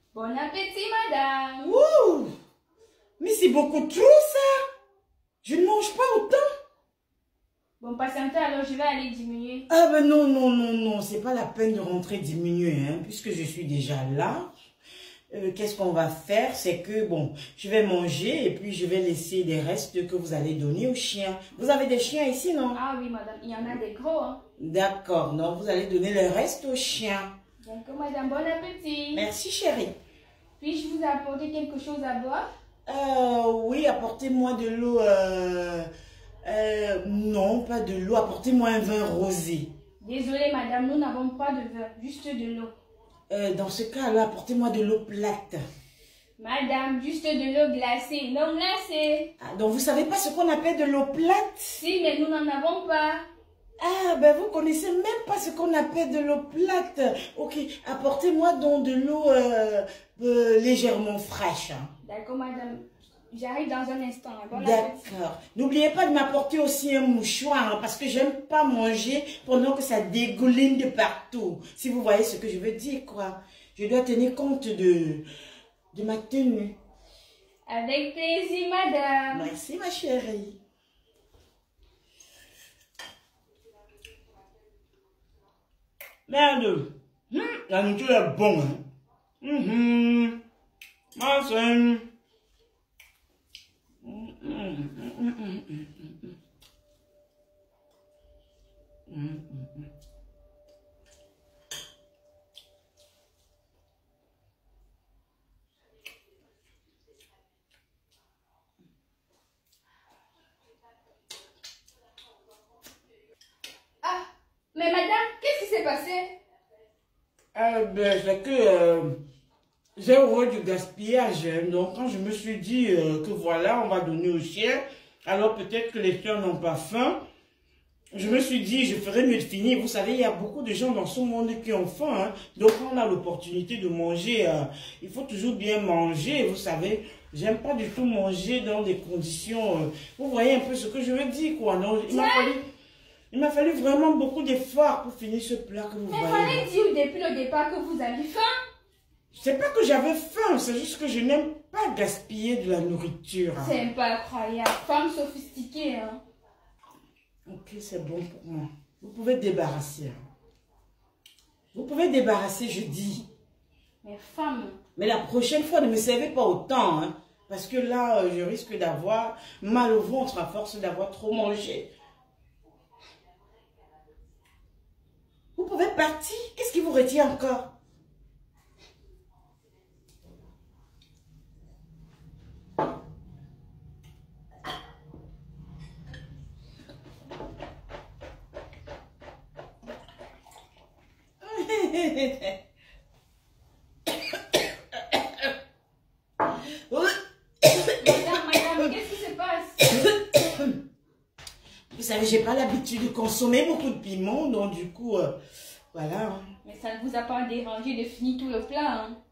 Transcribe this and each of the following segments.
Bon appétit, madame. Ouh! Mais c'est beaucoup trop ça! Je ne mange pas autant! Bon, patientez, alors je vais aller diminuer. Ah ben non, non, non, non, c'est pas la peine de rentrer diminuer, hein, puisque je suis déjà là. Qu'est-ce qu'on va faire? C'est que, bon, je vais manger et puis je vais laisser des restes que vous allez donner aux chiens. Vous avez des chiens ici, non? Ah oui, madame, il y en a des gros, hein. D'accord, donc vous allez donner le reste aux chiens. D'accord, madame, bon appétit. Merci, chérie. Puis-je vous apporter quelque chose à boire? Oui, apportez-moi de l'eau. Non, pas de l'eau. Apportez-moi un vin rosé. Désolée, madame, nous n'avons pas de vin, juste de l'eau. Dans ce cas-là, apportez-moi de l'eau plate. Madame, juste de l'eau glacée, non glacée. Ah, donc, vous savez pas ce qu'on appelle de l'eau plate? Si, mais nous n'en avons pas. Ah, ben vous connaissez même pas ce qu'on appelle de l'eau plate. Ok, apportez-moi donc de l'eau légèrement fraîche. Hein. D'accord, madame. J'arrive dans un instant. Bon appétit. D'accord. N'oubliez pas de m'apporter aussi un mouchoir, hein, parce que j'aime pas manger pendant que ça dégouline de partout. Si vous voyez ce que je veux dire, quoi. Je dois tenir compte de ma tenue. Avec plaisir, madame. Merci, ma chérie. Merde. La nourriture est bonne. Hein. Ma soeur. Ah, mais madame, qu'est-ce qui s'est passé? Ben, c'est que j'ai horreur du gaspillage. Hein. Donc, quand je me suis dit que voilà, on va donner aux chiens, alors peut-être que les chiens n'ont pas faim, je me suis dit, je ferais mieux de finir. Vous savez, il y a beaucoup de gens dans ce monde qui ont faim. Hein. Donc, quand on a l'opportunité de manger, il faut toujours bien manger. Vous savez, j'aime pas du tout manger dans des conditions... vous voyez un peu ce que je veux dire, quoi. Donc, il m'a fallu vraiment beaucoup d'efforts pour finir ce plat que vous voyez. Mais fallait dire depuis le départ que vous aviez faim. C'est pas que j'avais faim, c'est juste que je n'aime pas gaspiller de la nourriture. Hein. C'est pas incroyable. Femme sophistiquée, hein. Ok, c'est bon pour moi. Vous pouvez débarrasser. Hein. Vous pouvez débarrasser, je dis. Mais femme. Mais la prochaine fois, ne me servez pas autant. Hein, parce que là, je risque d'avoir mal au ventre à force d'avoir trop mangé. Vous pouvez partir. Qu'est-ce qui vous retient encore? Madame, qu'est-ce qui se passe? Vous savez, j'ai pas l'habitude de consommer beaucoup de piment, donc du coup, voilà. Hein. Mais ça ne vous a pas dérangé de finir tout le plat, hein?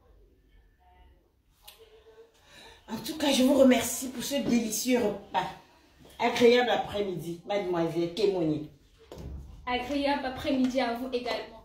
En tout cas, je vous remercie pour ce délicieux repas. Agréable après-midi, mademoiselle Kémoni. Agréable après-midi à vous également.